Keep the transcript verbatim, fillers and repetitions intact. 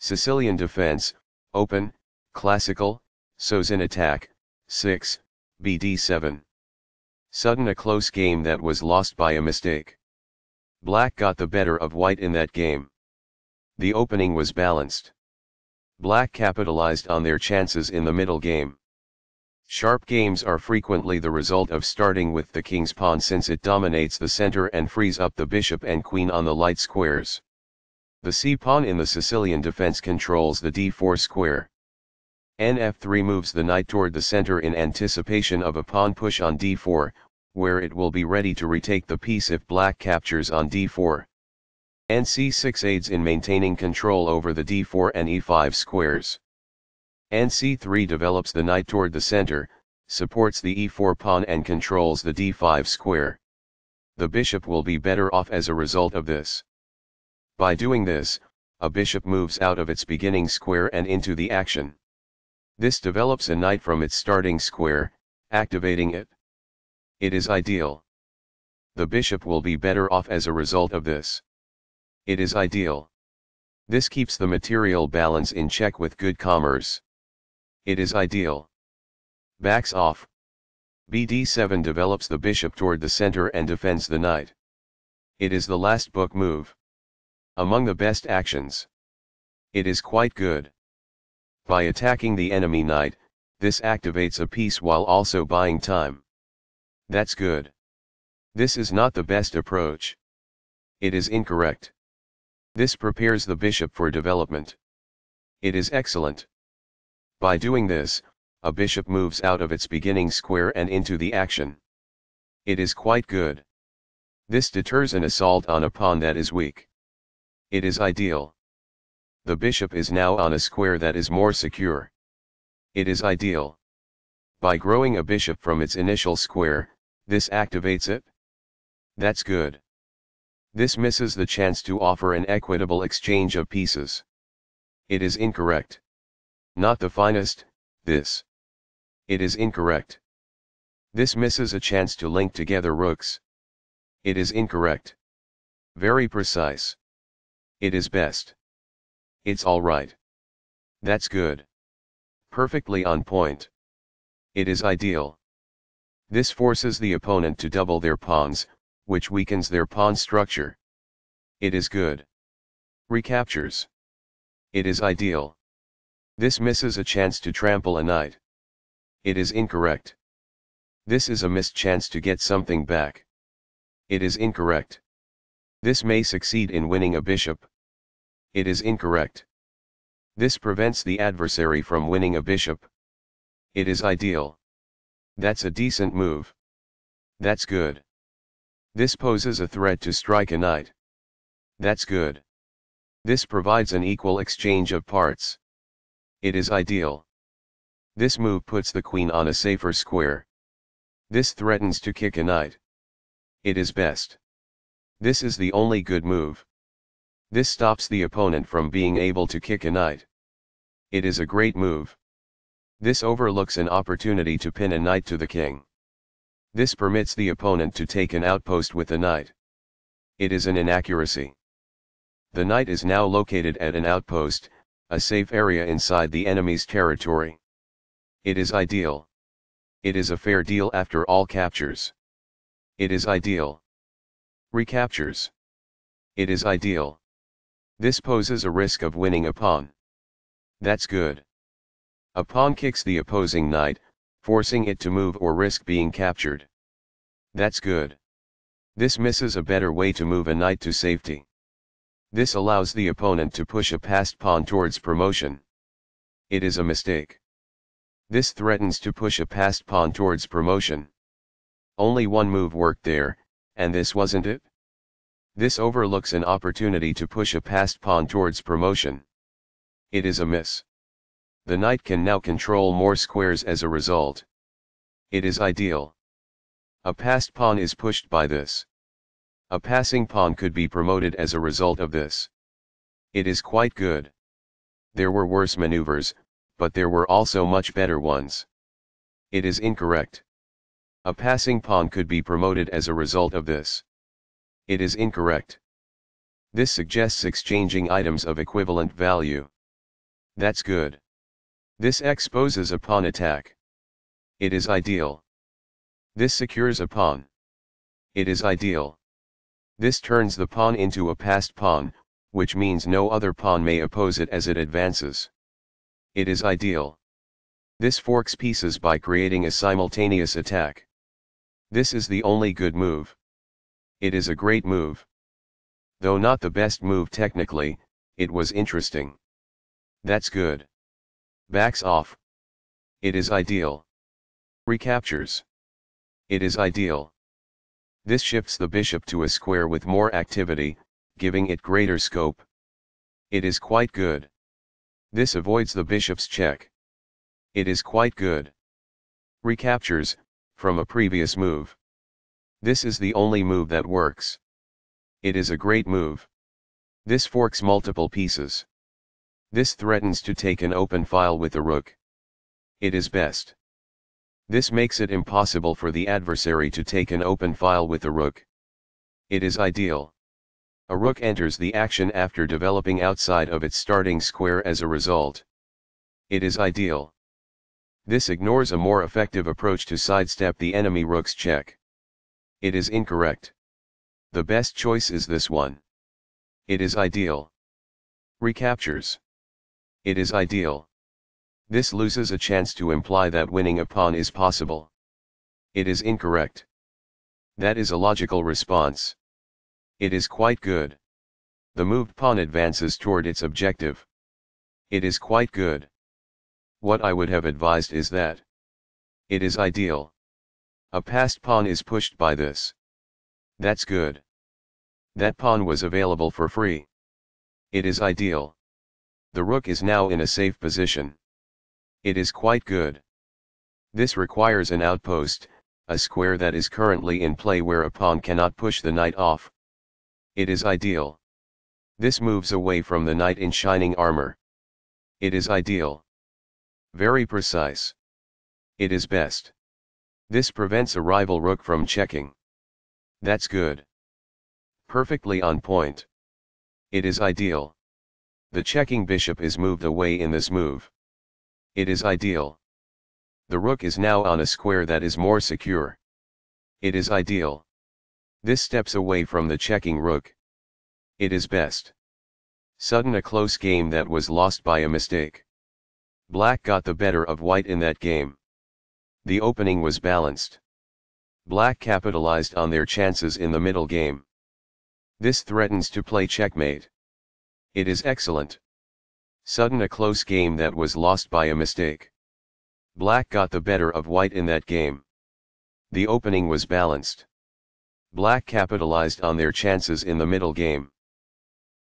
Sicilian defense, open, classical, so's in attack, six, b d seven. Sudden a close game that was lost by a mistake. Black got the better of white in that game. The opening was balanced. Black capitalized on their chances in the middle game. Sharp games are frequently the result of starting with the king's pawn since it dominates the center and frees up the bishop and queen on the light squares. The c-pawn in the Sicilian defense controls the d four square. N f three moves the knight toward the center in anticipation of a pawn push on d four, where it will be ready to retake the piece if black captures on d four. N c six aids in maintaining control over the d four and e five squares. N c three develops the knight toward the center, supports the e four pawn and controls the d five square. The bishop will be better off as a result of this. By doing this, a bishop moves out of its beginning square and into the action. This develops a knight from its starting square, activating it. It is ideal. The bishop will be better off as a result of this. It is ideal. This keeps the material balance in check with good commerce. It is ideal. Backs off. b d seven develops the bishop toward the center and defends the knight. It is the last book move. Among the best actions. It is quite good. By attacking the enemy knight, this activates a piece while also buying time. That's good. This is not the best approach. It is incorrect. This prepares the bishop for development. It is excellent. By doing this, a bishop moves out of its beginning square and into the action. It is quite good. This deters an assault on a pawn that is weak. It is ideal. The bishop is now on a square that is more secure. It is ideal. By growing a bishop from its initial square, this activates it. That's good. This misses the chance to offer an equitable exchange of pieces. It is incorrect. Not the finest, this. It is incorrect. This misses a chance to link together rooks. It is incorrect. Very precise. It is best. It's all right. That's good. Perfectly on point. It is ideal. This forces the opponent to double their pawns, which weakens their pawn structure. It is good. Recaptures. It is ideal. This misses a chance to trample a knight. It is incorrect. This is a missed chance to get something back. It is incorrect. This may succeed in winning a bishop. It is incorrect. This prevents the adversary from winning a bishop. It is ideal. That's a decent move. That's good. This poses a threat to strike a knight. That's good. This provides an equal exchange of parts. It is ideal. This move puts the queen on a safer square. This threatens to kick a knight. It is best. This is the only good move. This stops the opponent from being able to kick a knight. It is a great move. This overlooks an opportunity to pin a knight to the king. This permits the opponent to take an outpost with a knight. It is an inaccuracy. The knight is now located at an outpost, a safe area inside the enemy's territory. It is ideal. It is a fair deal after all captures. It is ideal. Recaptures. It is ideal. This poses a risk of winning a pawn. That's good. A pawn kicks the opposing knight, forcing it to move or risk being captured. That's good. This misses a better way to move a knight to safety. This allows the opponent to push a passed pawn towards promotion. It is a mistake. This threatens to push a passed pawn towards promotion. Only one move worked there, and this wasn't it? This overlooks an opportunity to push a passed pawn towards promotion. It is a miss. The knight can now control more squares as a result. It is ideal. A passed pawn is pushed by this. A passing pawn could be promoted as a result of this. It is quite good. There were worse maneuvers, but there were also much better ones. It is incorrect. A passing pawn could be promoted as a result of this. It is incorrect. This suggests exchanging items of equivalent value. That's good. This exposes a pawn attack. It is ideal. This secures a pawn. It is ideal. This turns the pawn into a passed pawn, which means no other pawn may oppose it as it advances. It is ideal. This forks pieces by creating a simultaneous attack. This is the only good move. It is a great move. Though not the best move technically, it was interesting. That's good. Backs off. It is ideal. Recaptures. It is ideal. This shifts the bishop to a square with more activity, giving it greater scope. It is quite good. This avoids the bishop's check. It is quite good. Recaptures, from a previous move. This is the only move that works. It is a great move. This forks multiple pieces. This threatens to take an open file with the rook. It is best. This makes it impossible for the adversary to take an open file with the rook. It is ideal. A rook enters the action after developing outside of its starting square as a result. It is ideal. This ignores a more effective approach to sidestep the enemy rook's check. It is incorrect. The best choice is this one. It is ideal. Recaptures. It is ideal. This loses a chance to imply that winning a pawn is possible. It is incorrect. That is a logical response. It is quite good. The moved pawn advances toward its objective. It is quite good. What I would have advised is that. It is ideal. A passed pawn is pushed by this. That's good. That pawn was available for free. It is ideal. The rook is now in a safe position. It is quite good. This requires an outpost, a square that is currently in play where a pawn cannot push the knight off. It is ideal. This moves away from the knight in shining armor. It is ideal. Very precise. It is best. This prevents a rival rook from checking. That's good. Perfectly on point. It is ideal. The checking bishop is moved away in this move. It is ideal. The rook is now on a square that is more secure. It is ideal. This steps away from the checking rook. It is best. Sudden a close game that was lost by a mistake. Black got the better of white in that game. The opening was balanced. Black capitalized on their chances in the middle game. This threatens to play checkmate. It is excellent. Sudden a close game that was lost by a mistake. Black got the better of white in that game. The opening was balanced. Black capitalized on their chances in the middle game.